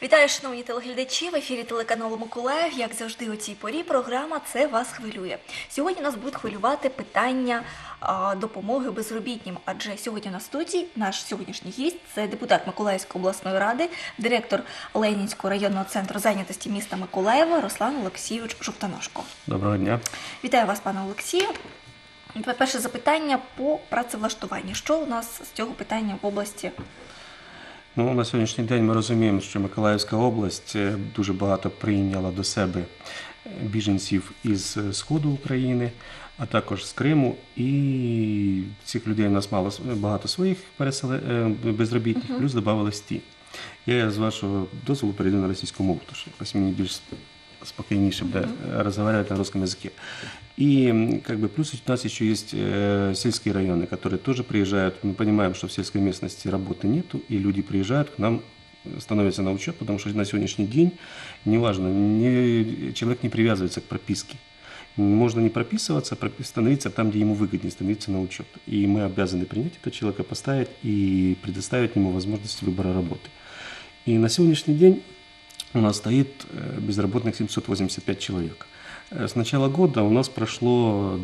Вітаю, шановні телеглядачі! В ефірі телеканалу Миколаїв. Як завжди у цій порі програма «Це вас хвилює». Сьогодні нас будуть хвилювати питання допомоги безробітним. Адже сьогодні на студії наш сьогоднішній гість – це депутат Миколаївської обласної ради, директор Ленінського районного центру зайнятості міста Миколаєва Руслан Олексійович Жовтоножко. Доброго дня. Вітаю вас, пане Олексію. Перше запитання по працевлаштуванню. Що у нас з цього питання в області? Ну, на сьогоднішній день ми розуміємо, що Миколаївська область дуже багато прийняла до себе біженців із Сходу України, а також з Криму. І цих людей у нас багато своїх безробітних, плюс додавалось ті. Я з вашого дозволу перейду на російську мову, тому що якось мені більш спокойнейше разговаривать на русском языке. И плюс у нас еще есть сельские районы, которые тоже приезжают. Мы понимаем, что в сельской местности работы нету, и люди приезжают к нам, становятся на учет, потому что на сегодняшний день, неважно, человек не привязывается к прописке. Можно не прописываться, становиться там, где ему выгоднее, становиться на учет. И мы обязаны принять этого человека, поставить и предоставить ему возможность выбора работы. И на сегодняшний день у нас стоит безработных 785 человек. С начала года у нас прошло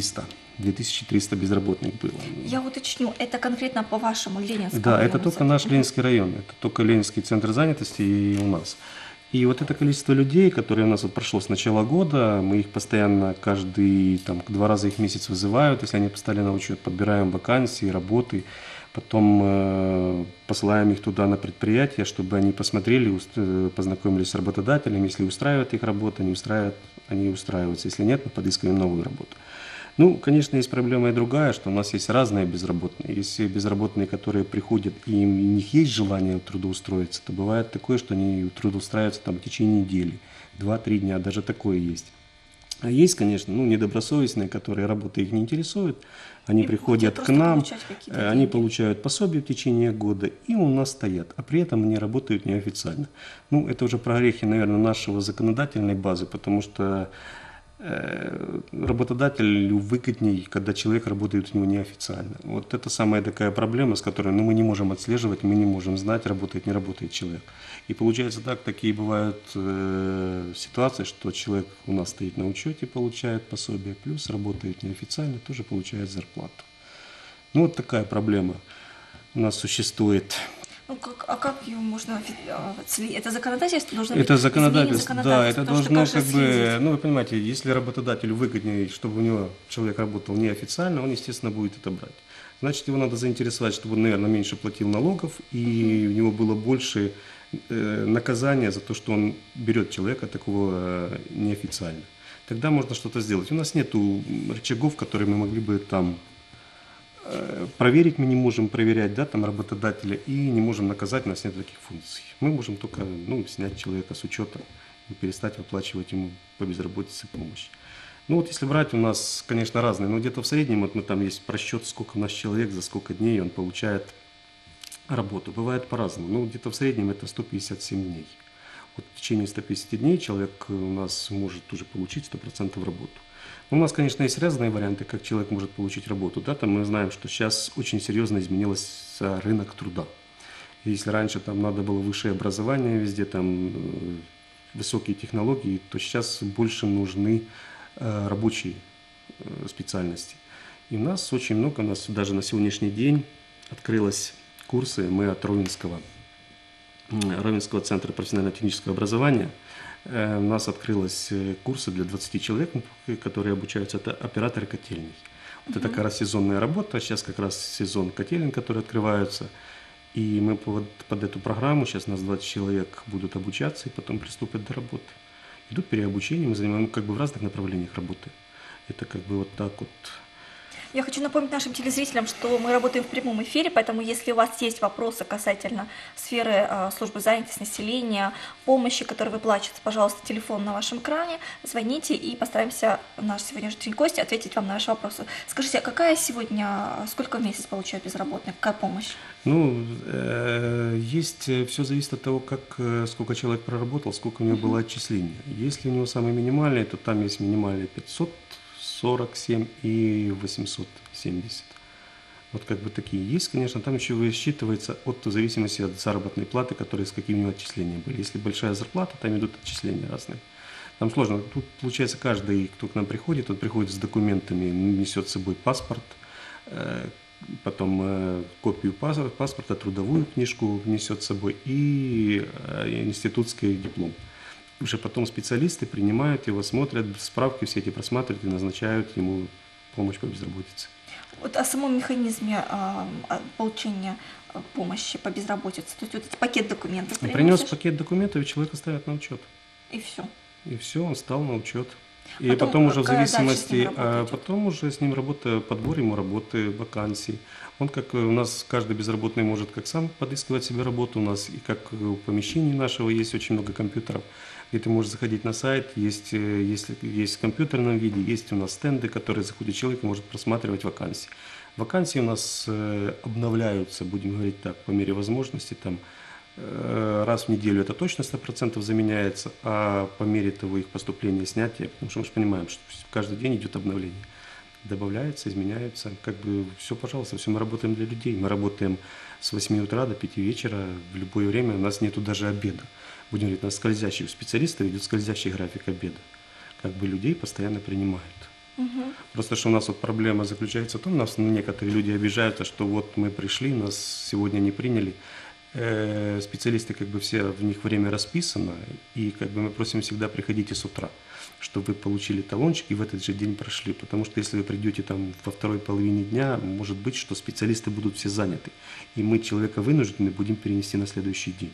2300 безработных было. Я уточню, это конкретно по вашему Ленинскому Да, району? Это только наш Ленинский район, это только Ленинский центр занятости и у нас. И вот это количество людей, которые у нас прошло с начала года, мы их постоянно каждый, 2 раза их в месяц вызывают, если они поставили на учет, подбираем вакансии, работы, потом посылаем их туда на предприятие, чтобы они посмотрели, познакомились с работодателем, если устраивает их работа, не устраивает, они устраиваются, если нет, мы подыскиваем новую работу. Ну, конечно, есть проблема и другая, что у нас есть разные безработные. Есть безработные, которые приходят, и у них есть желание трудоустроиться, то бывает такое, что они трудоустраиваются в течение недели, 2-3 дня, даже такое есть. А есть, конечно, недобросовестные, которые работа их не интересует, они приходят к нам, они получают пособие в течение года и у нас стоят, а при этом они работают неофициально. Ну, это уже прогрехи, наверное, нашего законодательной базы, потому что работодателю выгодней, когда человек работает у него неофициально. Вот это самая такая проблема, с которой мы не можем отслеживать, мы не можем знать, работает, не работает человек. И получается так, такие бывают ситуации, что человек у нас стоит на учете, получает пособие, плюс работает неофициально, тоже получает зарплату. Ну вот такая проблема у нас существует. Ну, как ее можно... Это законодательство должно быть... Это законодательство, да, это должно вы понимаете, если работодателю выгоднее, чтобы у него человек работал неофициально, он, естественно, будет это брать. Значит, его надо заинтересовать, чтобы он, наверное, меньше платил налогов, и у него было больше наказания за то, что он берет человека такого неофициально. Тогда можно что-то сделать. У нас нет рычагов, которые мы могли бы там... Проверить мы не можем, проверять, работодателя, и не можем наказать, у нас нет таких функций. Мы можем только снять человека с учета и перестать выплачивать ему по безработице помощь. Ну вот если брать, у нас, конечно, разные, но где-то в среднем вот мы там есть просчет, сколько у нас человек, за сколько дней он получает работу. Бывает по-разному, но где-то в среднем это 157 дней. Вот в течение 150 дней человек у нас может уже получить 100% работу. У нас, конечно, есть разные варианты, как человек может получить работу. Мы знаем, что сейчас очень серьезно изменился рынок труда. Если раньше надо было высшее образование, везде высокие технологии, то сейчас больше нужны рабочие специальности. И у нас очень много, у нас даже на сегодняшний день открылись курсы, мы от Ровенского центра профессионально-технического образования. У нас открылись курсы для 20 человек, которые обучаются, это операторы котельной. Вот это как раз сезонная работа, сейчас как раз сезон котелен, которые открываются. И мы под эту программу, сейчас у нас 20 человек будут обучаться и потом приступят до работы. Идут переобучение, мы занимаем в разных направлениях работы. Это вот так вот. Я хочу напомнить нашим телезрителям, что мы работаем в прямом эфире, поэтому если у вас есть вопросы касательно сферы службы занятости населения, помощи, которая выплачивается, пожалуйста, телефон на вашем экране, звоните и постараемся наш сегодняшний гость ответить вам на ваши вопросы. Скажите, а какая сегодня, сколько в месяц получают безработные, какая помощь? Все зависит от того, сколько человек проработал, сколько у него было отчисления. Если у него самое минимальное, то там есть минимальное 547 и 870. Вот как бы такие есть, конечно, там еще высчитывается в зависимости от заработной платы, которые с какими отчислениями были. Если большая зарплата, там идут отчисления разные. Там сложно. Тут, получается, каждый, кто к нам приходит, он приходит с документами, несет с собой паспорт, потом копию паспорта, трудовую книжку несет с собой и институтский диплом. Уже потом специалисты принимают его, смотрят, справки все эти просматривают и назначают ему помощь по безработице. Вот о самом механизме получения помощи по безработице. То есть вот эти пакет документов Принес приносишь, пакет документов, и человека ставят на учет. и все. И все, он стал на учет. И Потом потом уже в какая дальше с ним зависимости, работа идет? потом уже с ним работа, подбор ему работы, вакансий. Он как у нас каждый безработный может как сам подыскивать себе работу, у нас и как в помещении нашего есть очень много компьютеров, где ты можешь заходить на сайт, есть в компьютерном виде, есть у нас стенды, которые заходит человек и может просматривать вакансии. Вакансии у нас обновляются, будем говорить так, по мере возможности, там раз в неделю это точно 100% заменяется, а по мере того их поступления, снятия, потому что мы же понимаем, что каждый день идет обновление. Добавляется, изменяется, как бы все, пожалуйста, все мы работаем для людей. Мы работаем с 8 утра до 5 вечера в любое время, у нас нету даже обеда. Будем говорить, у нас скользящий, у специалистов идет скользящий график обеда. Как бы людей постоянно принимают. Просто что у нас вот проблема заключается в том, нас некоторые люди обижаются, что вот мы пришли, нас сегодня не приняли. Специалисты, как бы все, в них время расписано, и как бы мы просим всегда приходите с утра, чтобы вы получили талончик и в этот же день прошли, потому что если вы придете там во второй половине дня, может быть, что специалисты будут все заняты, и мы человека вынуждены будем перенести на следующий день.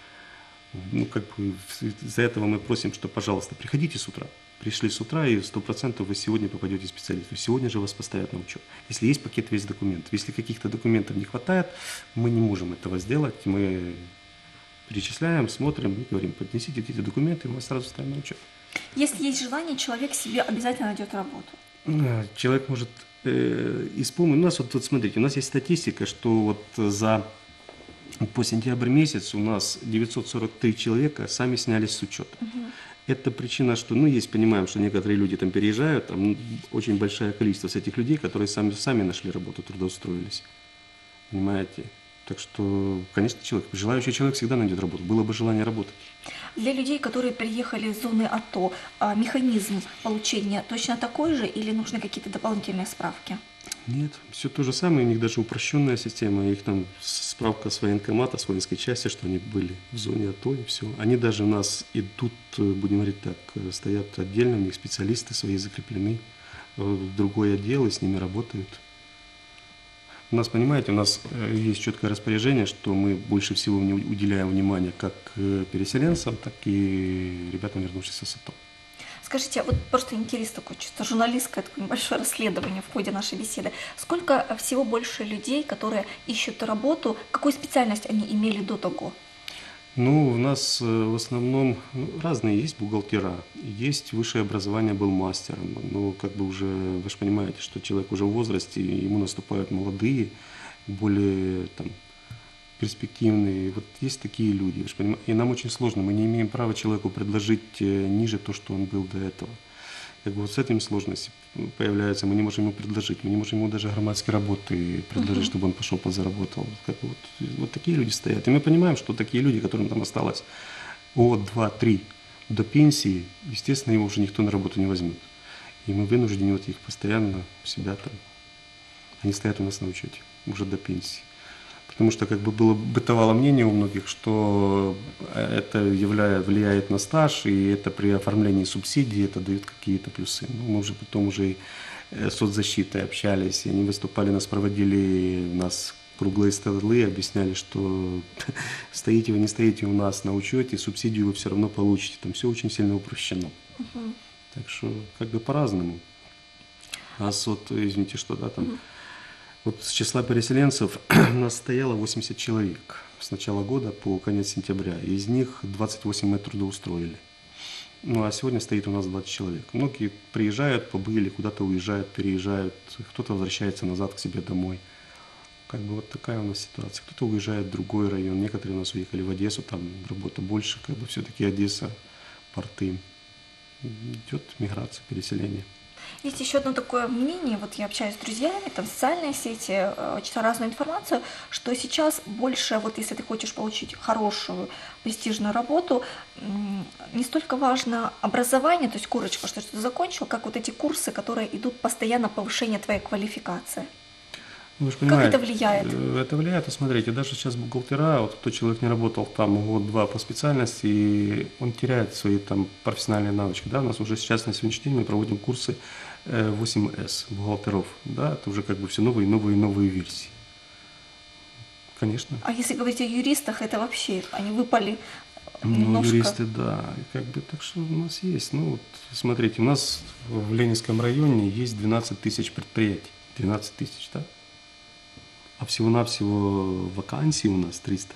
Ну, как бы из-за этого мы просим, что, пожалуйста, приходите с утра. Пришли с утра, и 100% вы сегодня попадете в специалисту. Сегодня же вас поставят на учет. Если есть пакет весь документов. Если каких-то документов не хватает, мы не можем этого сделать. Мы перечисляем, смотрим и говорим, поднесите эти документы, и мы вас сразу ставим на учет. Если есть желание, человек себе обязательно найдет работу. Человек может исполнить. У нас вот смотрите, у нас есть статистика, что вот по сентябрь месяц у нас 943 человека сами снялись с учета. Это причина, что, есть, понимаем, что некоторые люди там переезжают, там очень большое количество этих людей, которые сами нашли работу, трудоустроились. Понимаете? Так что, конечно, желающий человек всегда найдет работу, было бы желание работать. Для людей, которые приехали из зоны АТО, механизм получения точно такой же или нужны какие-то дополнительные справки? Нет, все то же самое, у них даже упрощенная система, их там справка с военкомата, с воинской части, что они были в зоне АТО и все. Они даже у нас идут, будем говорить так, стоят отдельно, у них специалисты свои закреплены в другой отдел и с ними работают. У нас, понимаете, у нас есть четкое распоряжение, что мы больше всего уделяем внимание как переселенцам, так и ребятам, вернувшимся с АТО. Скажите, вот просто интерес такой, чисто журналистское такое небольшое расследование в ходе нашей беседы. Сколько всего больше людей, которые ищут работу, какую специальность они имели до того? У нас в основном разные есть бухгалтера, есть высшее образование, был мастером, но как бы уже, вы же понимаете, что человек уже в возрасте, ему наступают молодые, более там перспективные, вот есть такие люди, вы же понимаете, и нам очень сложно, мы не имеем права человеку предложить ниже то, что он был до этого. Как бы вот с этим сложности появляются, мы не можем ему предложить, мы не можем ему даже громадские работы предложить, чтобы он пошел подзаработал. Как бы вот такие люди стоят. И мы понимаем, что такие люди, которым там осталось от 2-3 до пенсии, естественно, его уже никто на работу не возьмет. И мы вынуждены вот их постоянно у себя там, они стоят у нас на учете уже до пенсии. Потому что как бы бытовало мнение у многих, что это влияет на стаж, и это при оформлении субсидий это дает какие-то плюсы. Мы уже потом уже и с соцзащитой общались, и они выступали, нас проводили, у нас круглые столы, объясняли, что стоите вы, не стоите у нас на учете, субсидию вы все равно получите. Там все очень сильно упрощено. Так что как бы по-разному. У нас вот, извините, что да, там... Вот с числа переселенцев у нас стояло 80 человек с начала года по конец сентября. Из них 28 мы трудоустроили. А сегодня стоит у нас 20 человек. Многие приезжают, побыли, куда-то уезжают, переезжают. Кто-то возвращается назад к себе домой. Как бы вот такая у нас ситуация. Кто-то уезжает в другой район. Некоторые у нас уехали в Одессу, там работа больше. Как бы все-таки Одесса, порты. Идет миграция, переселение. Есть еще одно такое мнение, вот я общаюсь с друзьями, там социальные сети, читаю разную информацию, что сейчас больше, вот если ты хочешь получить хорошую, престижную работу, не столько важно образование, то есть корочка, что ты закончил, как вот эти курсы, которые идут постоянно повышение твоей квалификации. Вы же Как понимаете, это влияет? Это влияет, смотрите, даже сейчас бухгалтера, вот тот человек не работал там год-два по специальности, и он теряет свои там профессиональные навычки, да, у нас уже сейчас на сегодняшний день мы проводим курсы 8С бухгалтеров, да, это уже как бы все новые, новые, новые версии. Конечно. А если говорить о юристах, это вообще, они выпали Ну, немножко. юристы, да, как бы, так что у нас есть, ну, вот, смотрите, у нас в Ленинском районе есть 12 тысяч предприятий, 12 тысяч, да, а всего-навсего вакансий у нас 300.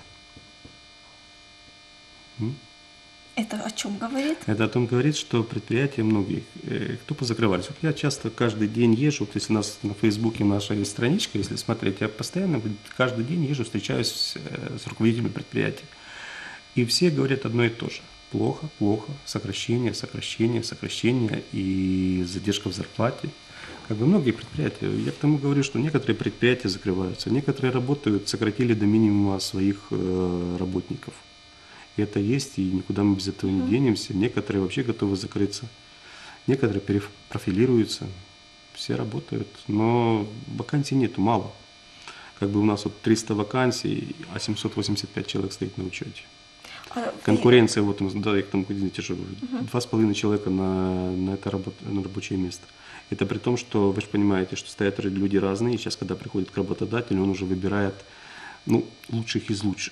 Это о чем говорит? Это о том говорит, что предприятия многие, кто позакрывались. Вот я часто каждый день езжу, вот если у нас на Фейсбуке наша есть страничка, если смотреть, я постоянно каждый день езжу, встречаюсь с руководителями предприятий. И все говорят одно и то же. Плохо, плохо, сокращение, сокращение, сокращение и задержка в зарплате. Как бы многие предприятия, я к тому говорю, что некоторые предприятия закрываются, некоторые работают, сократили до минимума своих работников. И это есть, и никуда мы без этого не денемся. Некоторые вообще готовы закрыться, некоторые перепрофилируются, все работают, но вакансий нету, мало. Как бы у нас вот 300 вакансий, а 785 человек стоит на учете. Конкуренция, вот, да, я к тому, извините, что 2,5 человека на это на рабочее место. Это при том, что вы же понимаете, что стоят люди разные, и сейчас, когда приходит к работодателю, он уже выбирает, ну, лучших из лучших.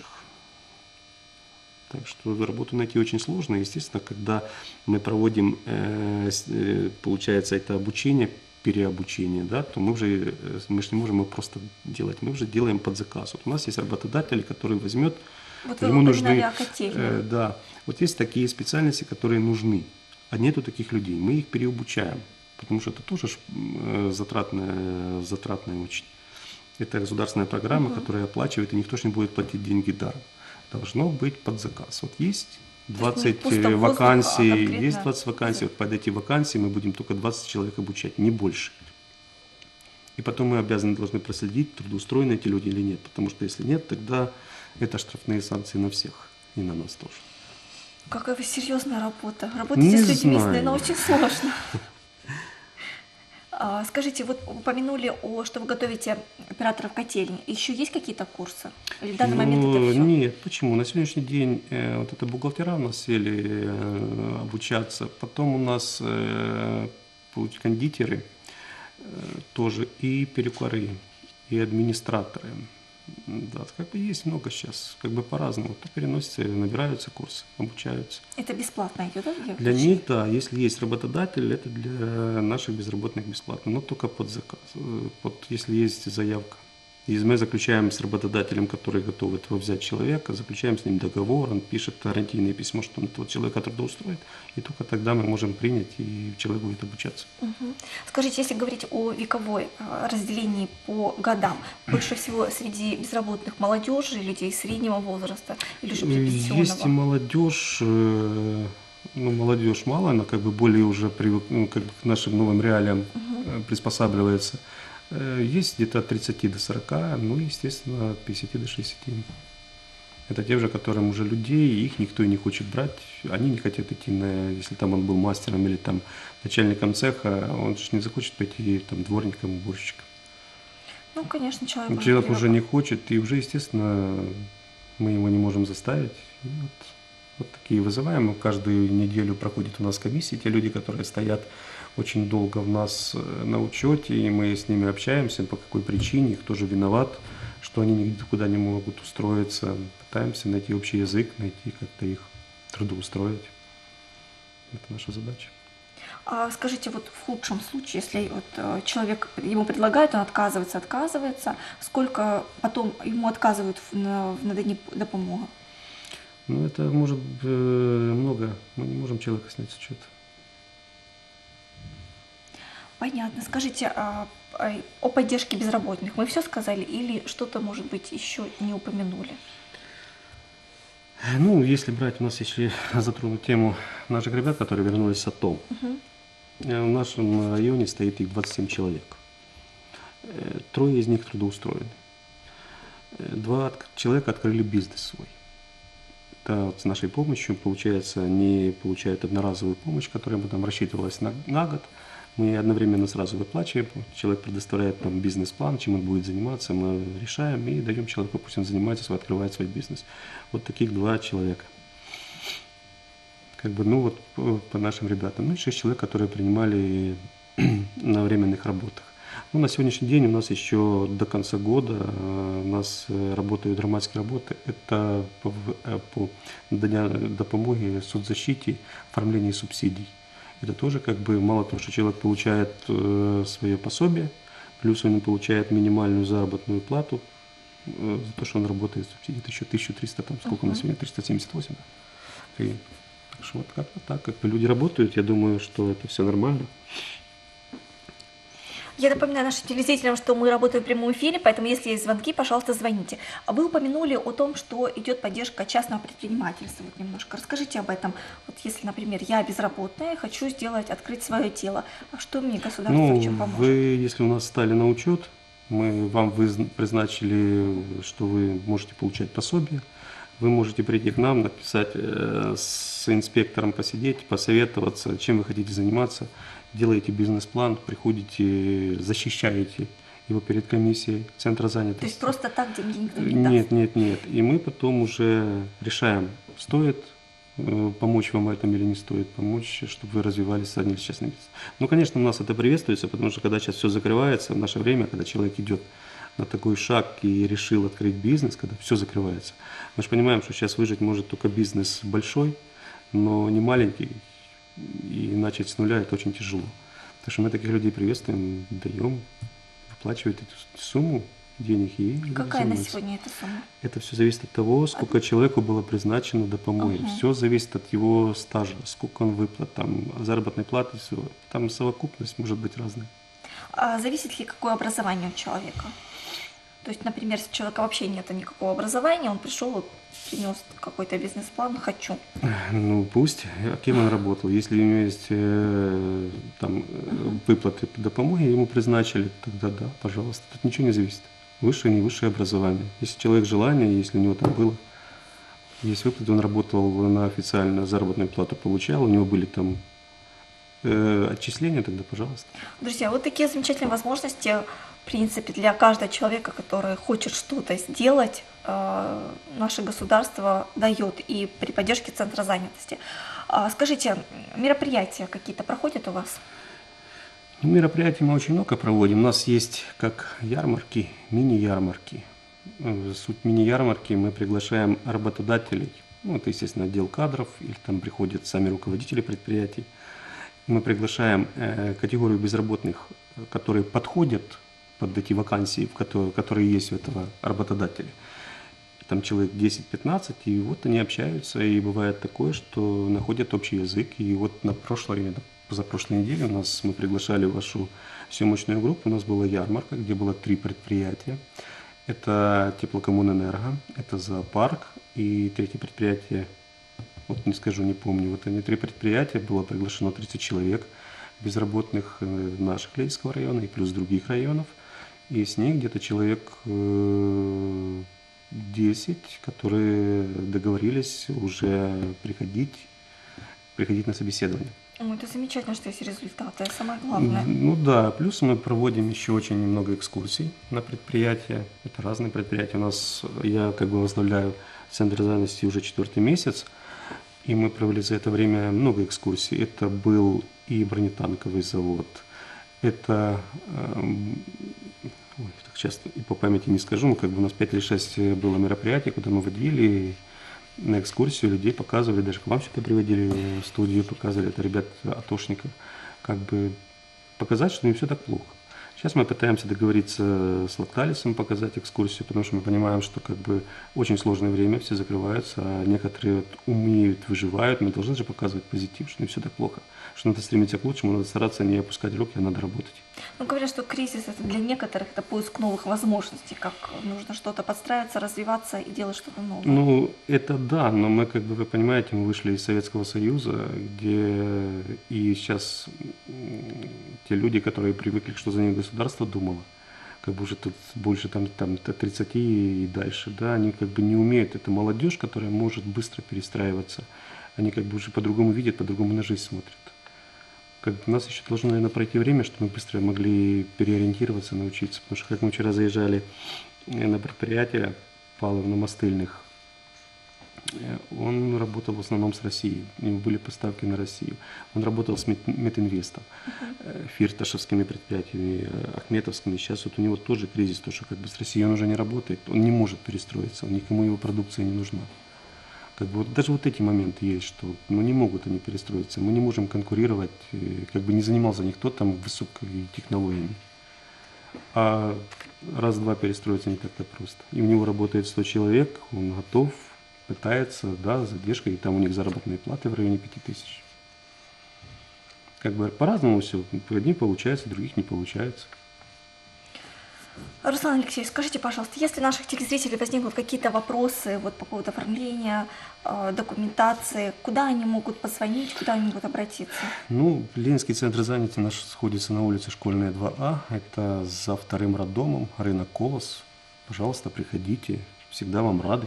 Так что работу найти очень сложно. Естественно, когда мы проводим, получается, это обучение, переобучение, да, то мы же не можем его просто делать, мы уже делаем под заказ. Вот у нас есть работодатель, который возьмет, Вот ему вы нужны, упоминали о котельне. да, вот есть такие специальности, которые нужны, а нету таких людей, мы их переобучаем, потому что это тоже затратная очень. Это государственная программа, которая оплачивает, и никто ж не будет платить деньги даром. Должно быть под заказ. Вот есть 20 пусто вакансий, воздух, а конкретно есть 20 вакансий, вот под эти вакансии мы будем только 20 человек обучать, не больше. И потом мы должны проследить, трудоустроены эти люди или нет, потому что если нет, тогда это штрафные санкции на всех, и на нас тоже. Какая вы серьезная работа. Работать с людьми, наверное, очень сложно. Скажите, вот упомянули, что вы готовите операторов котельни. Еще есть какие-то курсы? Или в данный момент это все? Нет, почему? На сегодняшний день вот это бухгалтера у нас сели обучаться, потом у нас кондитеры тоже, и перукари, и администраторы. Да, как бы есть много сейчас, как бы по-разному. То переносятся, набираются курсы, обучаются. Это бесплатно идет, да? Для них, да, если есть работодатель, это для наших безработных бесплатно, но только под заказ, если есть заявка. И мы заключаем с работодателем, который готов этого взять человека, заключаем с ним договор, он пишет гарантийное письмо, что он этого человека трудоустроит, и только тогда мы можем принять, и человек будет обучаться. Скажите, если говорить о вековой разделении по годам, больше всего среди безработных молодежи, людей среднего возраста или же пенсионного? Есть и молодежь, молодежь мало, она как бы более уже как бы к нашим новым реалиям приспосабливается. Есть где-то от 30 до 40, ну, естественно, от 50 до 60. Это те же, которым уже людей, их никто и не хочет брать. Они не хотят идти если там он был мастером или там начальником цеха, он же не захочет пойти там дворником, уборщиком. Ну, конечно, человек Уже не хочет, и уже, естественно, мы его не можем заставить. И вот такие вызываем. Каждую неделю проходит у нас комиссии, те люди, которые стоят очень долго у нас на учете, и мы с ними общаемся, по какой причине, кто же виноват, что они никуда не могут устроиться. Пытаемся найти общий язык, найти как-то их трудоустроить. Это наша задача. А скажите, вот в худшем случае, если вот человек, ему предлагают, он отказывается, сколько потом ему отказывают в надании допомоги? Ну, это может много. Мы не можем человека снять с учета. Понятно. Скажите, о поддержке безработных мы все сказали или что-то, может быть, еще не упомянули? Ну, если брать, у нас, если затронуть тему наших ребят, которые вернулись с АТО, В нашем районе стоит их 27 человек. Трое из них трудоустроены. Два человека открыли бизнес свой. Это вот с нашей помощью, получается, они получают одноразовую помощь, которая бы там рассчитывалась на год. Мы одновременно сразу выплачиваем, человек предоставляет нам бизнес-план, чем он будет заниматься, мы решаем и даем человеку, пусть он занимается, открывает свой бизнес. Вот таких два человека. Как бы, ну вот по нашим ребятам. Ну и 6 человек, которые принимали на временных работах. Ну, на сегодняшний день у нас еще до конца года у нас работают громадские работы. Это по допомоги соцзащите, оформлению субсидий. Это тоже как бы мало того, что человек получает свое пособие, плюс он получает минимальную заработную плату за то, что он работает в субсидии. Это еще 1300, там сколько у нас сегодня, 378. Да? И, так что вот как-то так, как бы люди работают, я думаю, что это все нормально. Я напоминаю нашим телезрителям, что мы работаем в прямом эфире, поэтому если есть звонки, пожалуйста, звоните. А вы упомянули о том, что идет поддержка частного предпринимательства. Вот немножко расскажите об этом. Вот если, например, я безработная, хочу открыть свое дело, а что мне государство в чем поможет? Вы, если у нас стали на учет, мы вам призначили, что вы можете получать пособие. Вы можете прийти к нам, написать с инспектором, посидеть, посоветоваться, чем вы хотите заниматься. Делаете бизнес-план, приходите, защищаете его перед комиссией Центра занятости. То есть просто так деньги никто не даст? Нет. И мы потом уже решаем, стоит помочь вам в этом или не стоит помочь, чтобы вы развивались сами частный бизнес. Ну, конечно, у нас это приветствуется, потому что когда сейчас все закрывается, в наше время, когда человек идет на такой шаг и решил открыть бизнес, когда все закрывается, мы же понимаем, что сейчас выжить может только бизнес большой, но не маленький, и начать с нуля это очень тяжело. Так что мы таких людей приветствуем, даем, выплачивают эту сумму денег и Какая на занимаются. сегодня эта сумма? Это все зависит от того, сколько человеку было призначено допомоги. Все зависит от его стажа, сколько он выплат, там, заработной платы, все. Там совокупность может быть разная. А зависит ли какое образование у человека? То есть, например, если у человека вообще нет никакого образования, он пришел, принес какой-то бизнес-план, хочу. Ну пусть, а кем он работал? Если у него есть там выплаты допомоги, ему призначили, тогда да, пожалуйста. Тут ничего не зависит. Высшее, не высшее образование. Если человек желание, если у него там было, есть выплаты, он работал на официальную заработную плату, получал, у него были там отчисления, тогда пожалуйста. Друзья, вот такие замечательные возможности, в принципе, для каждого человека, который хочет что-то сделать, наше государство дает и при поддержке Центра занятости. Скажите, мероприятия какие-то проходят у вас? Ну, мероприятий мы очень много проводим. У нас есть как ярмарки, мини-ярмарки. Суть мини-ярмарки, мы приглашаем работодателей, ну, это, естественно, отдел кадров, или там приходят сами руководители предприятий. Мы приглашаем категорию безработных, которые подходят под эти вакансии, которые есть у этого работодателя. Там человек 10-15, и вот они общаются, и бывает такое, что находят общий язык. И вот на позапрошлой неделе мы приглашали вашу съемочную группу, у нас была ярмарка, где было 3 предприятия. Это Теплокоммунэнерго, это зоопарк и третье предприятие, вот не скажу, не помню, вот они 3 предприятия, было приглашено 30 человек безработных наших Лейского района и плюс других районов. И с них где-то человек 10, которые договорились уже приходить на собеседование. Это замечательно, что есть результаты, самое главное. Ну да, плюс мы проводим еще очень много экскурсий на предприятия. Это разные предприятия. Я как бы возглавляю Центр занятости уже 4-й месяц, и мы провели за это время много экскурсий. Это был и бронетанковый завод, это так часто и по памяти не скажу, но как бы у нас 5 или 6 было мероприятий, куда мы водили на экскурсию, людей показывали, даже к вам сюда приводили в студию, показывали, это ребят атошников, как бы показать, что не все так плохо. Сейчас мы пытаемся договориться с Лакталисом, показать экскурсию, потому что мы понимаем, что как бы очень сложное время, все закрываются, а некоторые вот умеют, выживают. Мы должны же показывать позитив, что не все так плохо, что надо стремиться к лучшему, надо стараться не опускать руки, а надо работать. Ну, говорят, что кризис это для некоторых это поиск новых возможностей, как нужно что-то подстраиваться, развиваться и делать что-то новое. Ну, это да, но мы, как бы вы понимаете, мы вышли из Советского Союза, где и сейчас те люди, которые привыкли, что за них государство думало, как бы уже тут больше там 30 и дальше, да, они как бы не умеют. Это молодежь, которая может быстро перестраиваться. Они как бы уже по-другому видят, по-другому на жизнь смотрят. Как бы у нас еще должно, наверное, пройти время, чтобы мы быстро могли переориентироваться, научиться. Потому что как мы вчера заезжали на предприятие паловно-мастыльных, он работал в основном с Россией, у него были поставки на Россию. Он работал с Метинвестом, фирташевскими предприятиями, ахметовскими. Сейчас вот у него тоже кризис, то что как бы с Россией он уже не работает, он не может перестроиться, никому его продукция не нужна. Как бы вот даже вот эти моменты есть, что ну, не могут они перестроиться. Мы не можем конкурировать, как бы не занимался никто там высокими технологиями. А раз-два перестроиться не так-то просто. И у него работает 100 человек, он готов, пытается, да, с задержкой, и там у них заработные платы в районе 5000. Как бы по-разному все. Одни получается, других не получается. Руслан Алексеевич, скажите, пожалуйста, если у наших телезрителей возникнут какие-то вопросы вот, по поводу оформления документации, куда они могут позвонить, куда они могут обратиться? Ну, Ленинский центр занятия наш сходится на улице Школьная, 2А. Это за вторым роддомом, рынок Колос. Пожалуйста, приходите, всегда вам рады.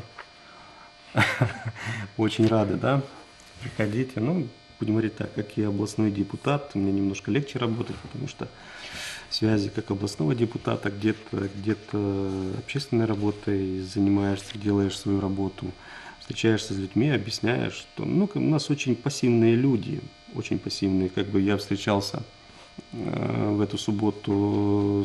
Очень рады, да? Приходите. Ну, будем говорить так, как и областной депутат, мне немножко легче работать, потому что связи как областного депутата, где-то общественной работой занимаешься, делаешь свою работу, встречаешься с людьми, объясняешь, что ну, у нас очень пассивные люди, очень пассивные. Как бы я встречался в эту субботу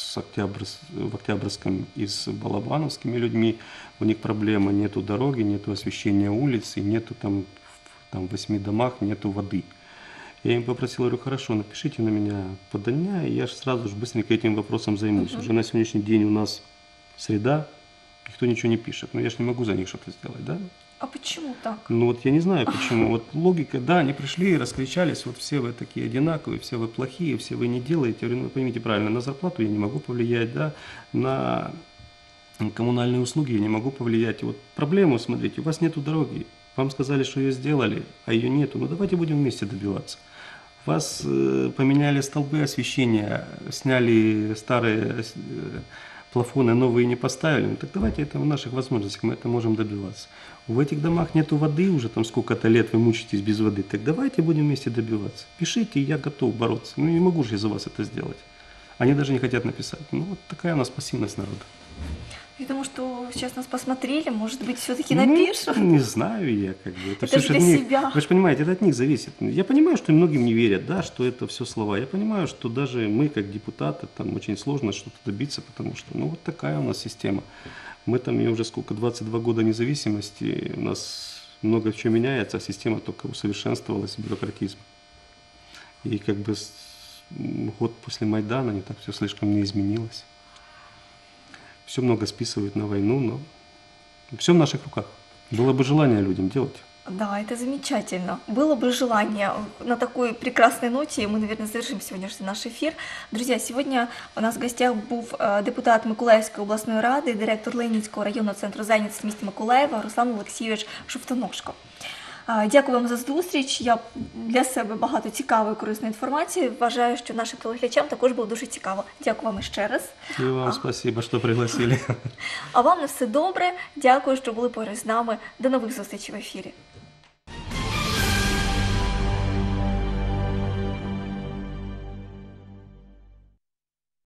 в Октябрьском и с балабановскими людьми, у них проблема, нету дороги, нету освещения улиц, и нету там в 8 домах нету воды. Я им попросил, говорю, хорошо, напишите на меня подання, и я же сразу же быстренько этим вопросом займусь. Уже на сегодняшний день у нас среда, никто ничего не пишет. Но я же не могу за них что-то сделать, да? А почему так? Ну вот я не знаю почему. Вот логика, да, они пришли и раскричались, вот все вы такие одинаковые, все вы плохие, все вы не делаете. Я говорю, ну поймите правильно, на зарплату я не могу повлиять, да, на коммунальные услуги я не могу повлиять. И вот проблему, смотрите, у вас нету дороги, вам сказали, что ее сделали, а ее нету. Ну давайте будем вместе добиваться. Вас поменяли столбы освещения, сняли старые плафоны, новые не поставили. Ну так давайте это в наших возможностях, мы это можем добиваться. В этих домах нету воды уже там сколько-то лет, вы мучаетесь без воды. Так давайте будем вместе добиваться. Пишите, я готов бороться. Ну не могу же я за вас это сделать. Они даже не хотят написать. Ну вот такая у нас пассивность народа. Я думаю, что сейчас нас посмотрели, может быть, все-таки напишут. Ну, не знаю я, как бы. Это же для себя. Вы же понимаете, это от них зависит. Я понимаю, что многим не верят, да, что это все слова. Я понимаю, что даже мы, как депутаты, там очень сложно что-то добиться, потому что, ну, вот такая у нас система. Мы там, я уже сколько, 22 года независимости, у нас много чего меняется, а система только усовершенствовалась, бюрократизм. И как бы год после Майдана не так все слишком не изменилось. Все много списывают на войну, но все в наших руках. Было бы желание людям делать. Да, это замечательно. Было бы желание. На такой прекрасной ноте мы, наверное, завершим сегодняшний наш ефір. Друзі, сьогодні у нас в гостях був депутат Миколаївської обласної ради, директор Ленінського районного центру зайнятості міста Миколаєва Руслан Олексійович Шовтоножко. Дякую вам за зустріч. Я для себе багато цікавої, корисної інформації. Вважаю, що нашим телеглядачам також було дуже цікаво. Дякую вам іще раз. І вам спасибо, що пригласили. А вам на все добре. Дякую, що були поруч з нами. До нових зустрічей в ефірі.